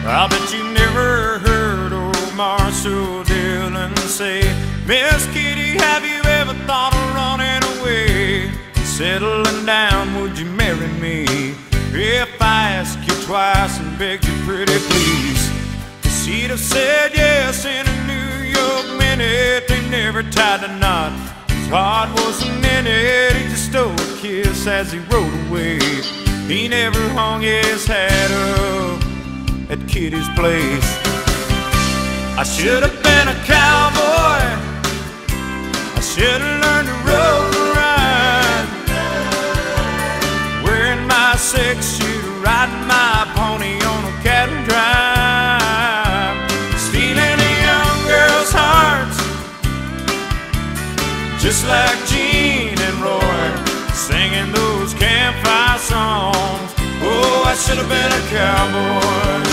I bet you never heard old Marshall Dillon say, Miss Kitty, have you ever thought of running away? Settling down, would you marry me? If I ask you twice and begged you pretty please, she'd have said yes in a New York minute. They never tied a knot, his heart wasn't in it. He just stole a kiss as he rode away. He never hung his hat up at Kitty's place. I should have been a cowboy, I should have learned to rope and ride, wearing my 6-shooter, riding my pony on a cattle drive, stealing a young girl's hearts, just like Gene and Roy, singing those campfire songs. Oh, I should have been a cowboy.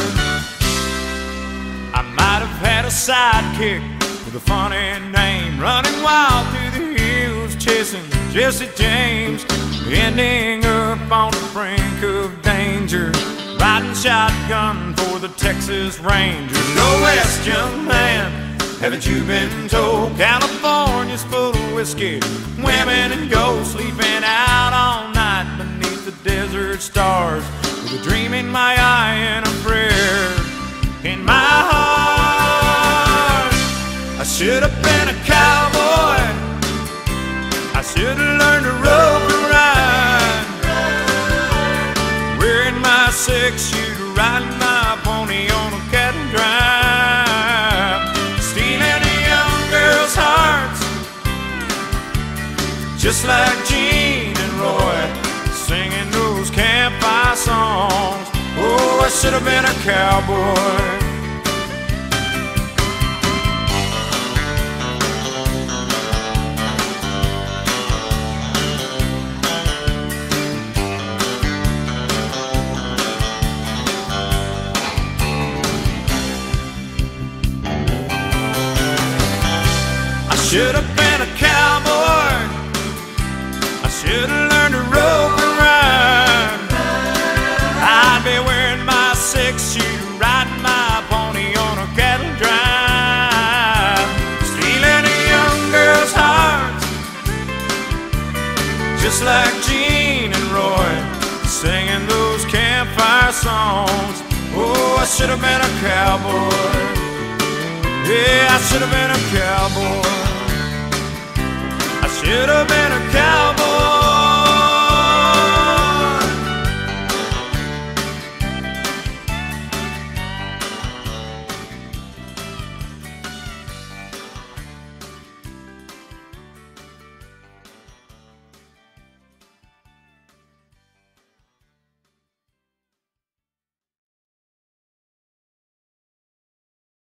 I might have had a sidekick with a funny name, running wild through the hills, chasing Jesse James, ending up on the brink of danger, riding shotgun for the Texas Rangers. No West, young man, haven't you been told? California's full of whiskey, women and gold, sleeping out all night beneath the desert stars, with a dream in my eye and a prayer in my heart. I should have been a cowboy, I should have learned to rope and ride, wearing my 6-shooter, riding my pony on a cattle drive, stealing a young girl's hearts, just like Gene and Roy, singing those campfire songs. Oh, I should have been a cowboy. I should have been a cowboy, I should have learned to rope and ride, I'd be wearing my 6-shooter, riding my pony on a cattle drive, stealing a young girl's heart, just like Gene and Roy, singing those campfire songs. Oh, I should have been a cowboy. Yeah, I should have been a cowboy. I should have been